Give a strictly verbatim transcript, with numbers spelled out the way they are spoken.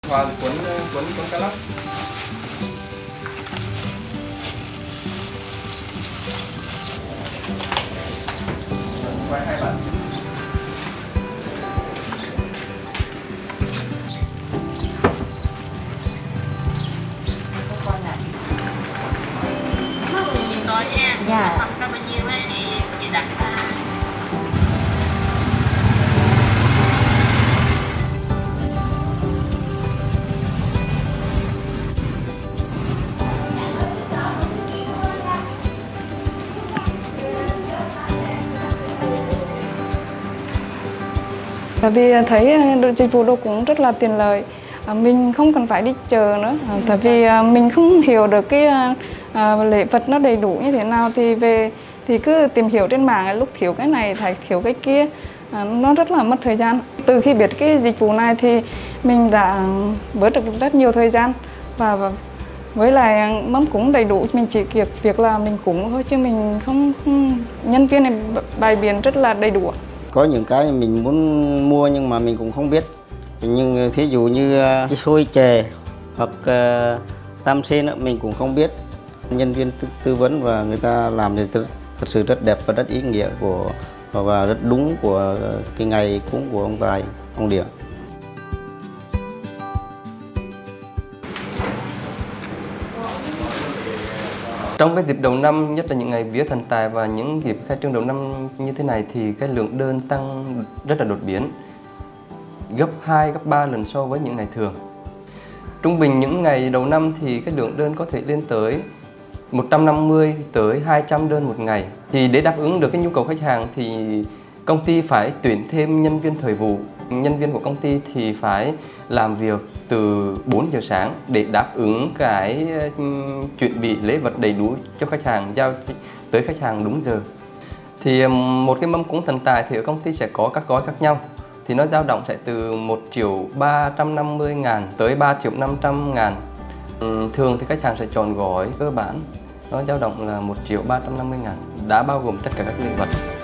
Hòa cuốn cuốn cuốn cá lóc. Quay hai bạn. Tối nha. Dạ. Không có bao nhiêu ấy thì chị đặt ra. Tại vì thấy dịch vụ đó cũng rất là tiện lợi, mình không cần phải đi chợ nữa. Tại vì mình không hiểu được cái lễ vật nó đầy đủ như thế nào thì về thì cứ tìm hiểu trên mạng, lúc thiếu cái này thấy thiếu cái kia, nó rất là mất thời gian. Từ khi biết cái dịch vụ này thì mình đã bớt được rất nhiều thời gian, và với lại mâm cúng đầy đủ, mình chỉ việc việc là mình cúng thôi chứ mình không, không nhân viên này bày biện rất là đầy đủ. Có những cái mình muốn mua nhưng mà mình cũng không biết. Nhưng thí dụ như uh, xôi chè hoặc uh, tam sen mình cũng không biết. Nhân viên tư, tư vấn và người ta làm thì thật, thật sự rất đẹp và rất ý nghĩa của và, và rất đúng của cái ngày cúng của ông Tài, ông Địa. Trong cái dịp đầu năm, nhất là những ngày vía thần tài và những dịp khai trương đầu năm như thế này thì cái lượng đơn tăng rất là đột biến, gấp hai, gấp ba lần so với những ngày thường. Trung bình những ngày đầu năm thì cái lượng đơn có thể lên tới một trăm năm mươi tới hai trăm đơn một ngày. Thì để đáp ứng được cái nhu cầu khách hàng thì công ty phải tuyển thêm nhân viên thời vụ. Nhân viên của công ty thì phải làm việc từ bốn giờ sáng để đáp ứng cái chuẩn bị lễ vật đầy đủ cho khách hàng, giao tới khách hàng đúng giờ. Thì một cái mâm cúng thần tài thì ở công ty sẽ có các gói khác nhau. Thì nó dao động sẽ từ một triệu ba trăm năm mươi ngàn tới ba triệu năm trăm ngàn. Thường thì khách hàng sẽ chọn gói cơ bản, nó dao động là một triệu ba trăm năm mươi ngàn, đã bao gồm tất cả các lễ vật.